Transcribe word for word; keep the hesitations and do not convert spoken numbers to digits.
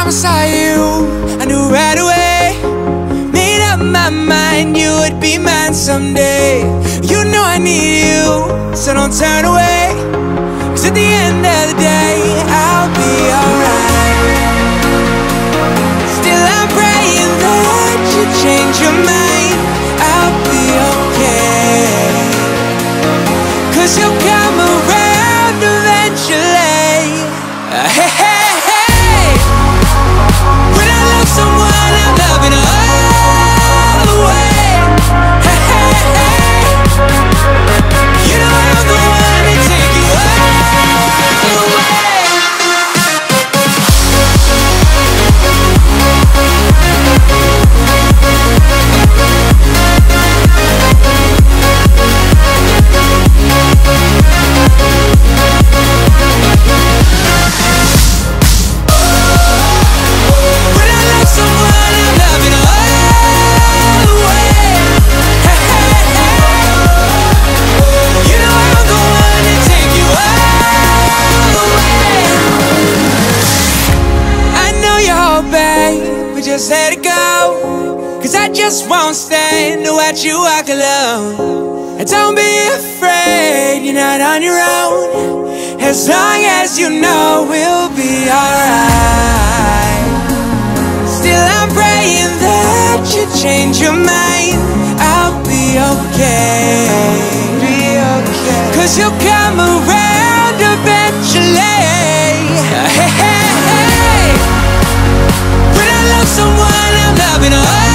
time I saw you, I knew right away. Made up my mind you would be mine someday. You know I need you, so don't turn away. Cause at the end of the day, I'll be alright. Still I'm praying that you change your mind. I'll be okay, cause you'll come around eventually. uh, Hey, hey, hey. When I love someone, I'm loving all the way. Hey, hey, hey. You know I'm the one to take you all the way. Just let it go, cause I just won't stand to watch you walk alone. And don't be afraid, you're not on your own. As long as you know we'll be alright. Still I'm praying that you change your mind. I'll be okay, be okay, cause you'll come around eventually. Hey, hey, hey. When I love someone, I'm loving all